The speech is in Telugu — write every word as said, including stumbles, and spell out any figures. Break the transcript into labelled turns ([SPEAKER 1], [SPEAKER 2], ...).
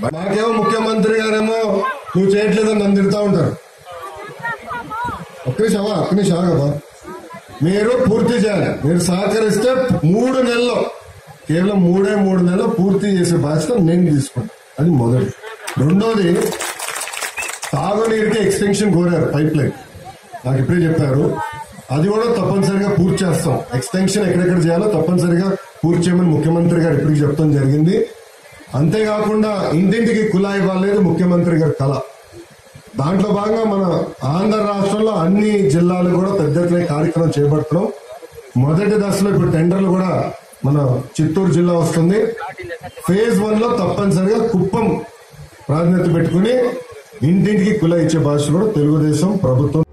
[SPEAKER 1] మాకేమో ముఖ్యమంత్రి గారేమో నువ్వు చేయట్లేదని నన్ను తిడతా ఉంటారు. ఒక్క నిమిషం ఒక్క నిమిషం ఆగబా. మీరు పూర్తి చేయాలి. మీరు సహకరిస్తే మూడు నెలల్లో కేవలం మూడే మూడు నెలలు పూర్తి చేసే బాధ్యత నేను తీసుకుంటాను. అది మొదటి. రెండోది, తాగునీరుకి ఎక్స్టెన్షన్ కోరారు పైప్ లైన్, నాకు ఇప్పుడే చెప్పారు. అది కూడా తప్పనిసరిగా పూర్తి చేస్తాం. ఎక్స్టెన్షన్ ఎక్కడెక్కడ చేయాలో తప్పనిసరిగా పూర్తి చేయమని ముఖ్యమంత్రి గారు ఇప్పటికి చెప్తాం జరిగింది. అంతేకాకుండా ఇంటింటికి కుళాయి ఇవ్వాలనేది ముఖ్యమంత్రి గారి కళ. దాంట్లో భాగంగా మన ఆంధ్ర రాష్ట్రంలో అన్ని జిల్లాలు కూడా పెద్ద ఎత్తున కార్యక్రమం చేపడుతున్నాం. మొదటి దశలో ఇప్పుడు టెండర్లు కూడా మన చిత్తూరు జిల్లా వస్తుంది. ఫేజ్ వన్ లో తప్పనిసరిగా కుప్పం ప్రాధాన్యత పెట్టుకుని ఇంటింటికి కుళాయి ఇచ్చే బాధ్యత కూడా తెలుగుదేశం ప్రభుత్వం